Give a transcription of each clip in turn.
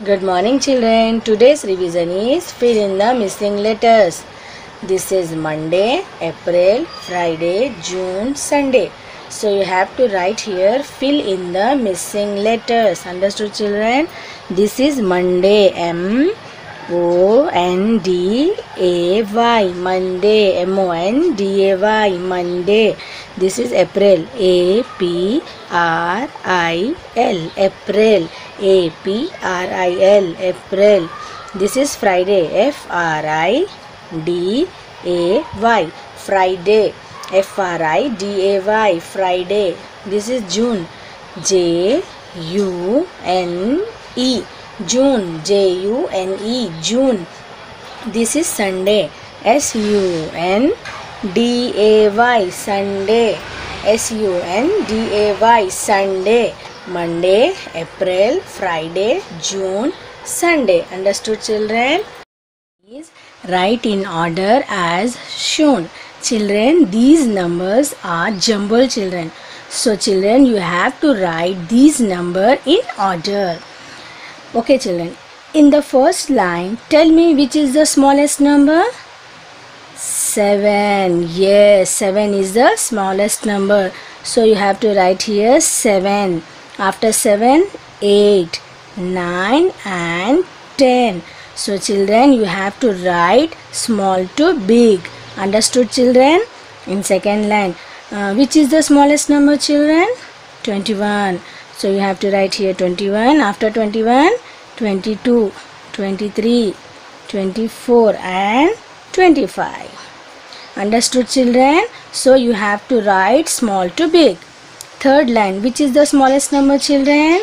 Good morning children. Today's revision is fill in the missing letters. This is Monday, April, Friday, June, Sunday. So you have to write here fill in the missing letters. Understood children? This is Monday. M-O-N-D-A-Y. Monday. M-O-N-D-A-Y. Monday. This is April. A-P-R-I-L. April. A-P-R-I-L. April. This is Friday. F-R-I-D-A-Y. Friday. F-R-I-D-A-Y. Friday. This is June. J-U-N-E. June. J-U-N-E. June. This is Sunday. S-U-N-D-A-Y. Sunday. S-U-N-D-A-Y. Sunday. Monday, April, Friday, June, Sunday. Understood children? Please write in order as shown. Children, these numbers are jumbled children. So children, you have to write these numbers in order. Okay children, in the first line, tell me which is the smallest number? 7. Yes, 7 is the smallest number. So you have to write here 7. After 7, 8, 9 and 10. So children, you have to write small to big. Understood children? In second line, which is the smallest number children? 21. So you have to write here 21. After 21, 22, 23, 24 and 25. Understood children? So you have to write small to big. Third line, which is the smallest number children?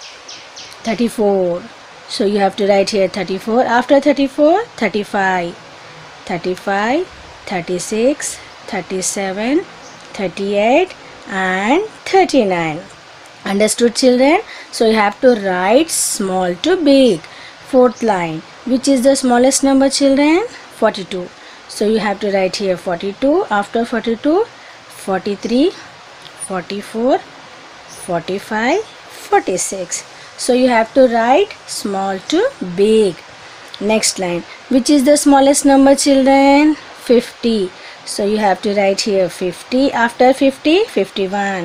34. So you have to write here 34. After 34, 35, 35, 36, 37, 38 and 39. Understood children? So you have to write small to big. Fourth line, which is the smallest number children? 42. So you have to write here 42. After 42, 43, 44, 45, 46. So you have to write small to big. Next line, which is the smallest number children? 50. So you have to write here 50. After 50, 51,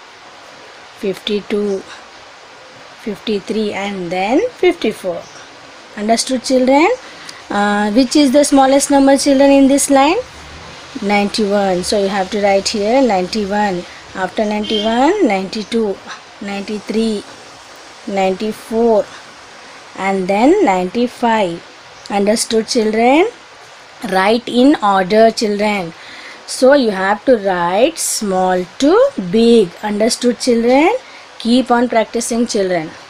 52, 53 and then 54. Understood children? Which is the smallest number children in this line? 91. So you have to write here 91. After 91, 92, 93, 94 and then 95. Understood children? Write in order children. So you have to write small to big. Understood children? Keep on practicing children.